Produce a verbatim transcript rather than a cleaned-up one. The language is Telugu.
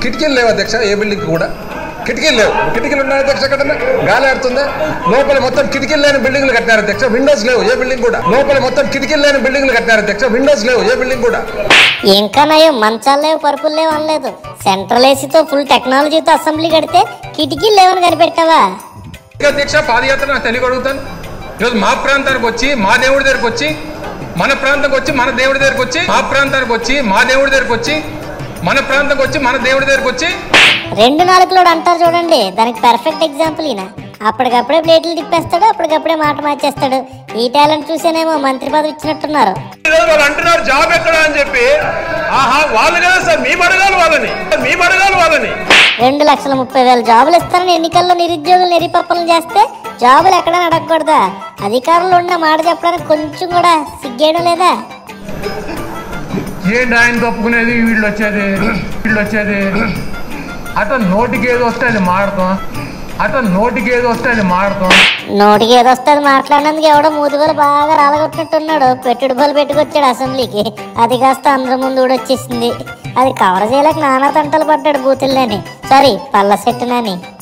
కిటికీలు లేవు అధ్యక్ష, ఏ బిల్డింగ్ కూడా కిటికీలు లేవు. కిటికీలు ఉన్నాయి అధ్యక్ష, ఎక్కడన్నా గాలి ఆడుతుందా? లోపల మొత్తం కిటికీలు లేని బిల్డింగ్లు కట్టారు అధ్యక్ష, విండోస్ లేవు ఏ బిల్డింగ్ కూడా. లోపల మొత్తం కిటికీలు లేని బిల్డింగ్లు కట్టారు అధ్యక్ష, విండోస్ లేవు ఏ బిల్డింగ్ కూడా. ఇంకా నయం, మంచాలు లేవు, పరుపులు లేవు అనలేదు. సెంట్రల్ ఏసీతో ఫుల్ టెక్నాలజీతో అసెంబ్లీ కడితే కిటికీలు లేవని కనిపెట్టావా? అధ్యక్ష పాదయాత్ర నాకు తెలియ అడుగుతాను. ఈరోజు మా ప్రాంతానికి వచ్చి మా దేవుడి దగ్గరకు వచ్చి, మన ప్రాంతానికి వచ్చి మన దేవుడి దగ్గరకు వచ్చి, మా ప్రాంతానికి వచ్చి మా దేవుడి దగ్గరకు వచ్చి, మన ప్రాంతానికి వచ్చి మన దేవుడి దగ్గరకు వచ్చి రెండు నాలుగులోడు అంటారు చూడండి, దానికి పర్ఫెక్ట్ ఎగ్జాంపుల్ ఈయన. అప్పటికప్పుడే ప్లేట్లు తిప్పేస్తాడు, అప్పటికప్పుడే మాట మార్చేస్తాడు. ఈ టాలెంట్ చూసేనేమో మంత్రి పదవి ఇచ్చినట్టున్నారు. వాళ్ళు అంటున్నారు జాబ్ ఎక్కడ అని చెప్పి, ఆహా వాళ్ళు కదా సార్, మీ అడగాలి వాళ్ళని, మీ అడగాలి వాళ్ళని. రెండు లక్షల ముప్పై వేల జాబులు ఇస్తారని ఎన్నికల్లో నిరుద్యోగులు నిరిపప్పలు చేస్తే జాబులు ఎక్కడైనా అడగకూడదా? అధికారంలో ఉన్న మాట చెప్పడానికి కొంచెం కూడా సిగ్గేయడం లేదా? ఏంటి ఆయన తప్పుకునేది, వీళ్ళు వచ్చేది వీళ్ళు వచ్చేది అతను నోటికి ఏదో వస్తే అది మాడతాం, అతను నోటికి ఏదో వస్తే అది మాడతాం. నోటికి ఏదో వస్తే అది మాట్లాడినందుకు ఎవడో మూతిగోలు బాగా రాలగొట్టినట్టున్నాడు. పెట్టుడు బోలు పెట్టుకొచ్చాడు అసెంబ్లీకి, అది కాస్త అందరి ముందు ఊడొచ్చేసింది. అది కవర్ చేయలేక నానా తంటలు పడ్డాడు బూతుల్లోని, సారీ పళ్ళ సెట్టునని.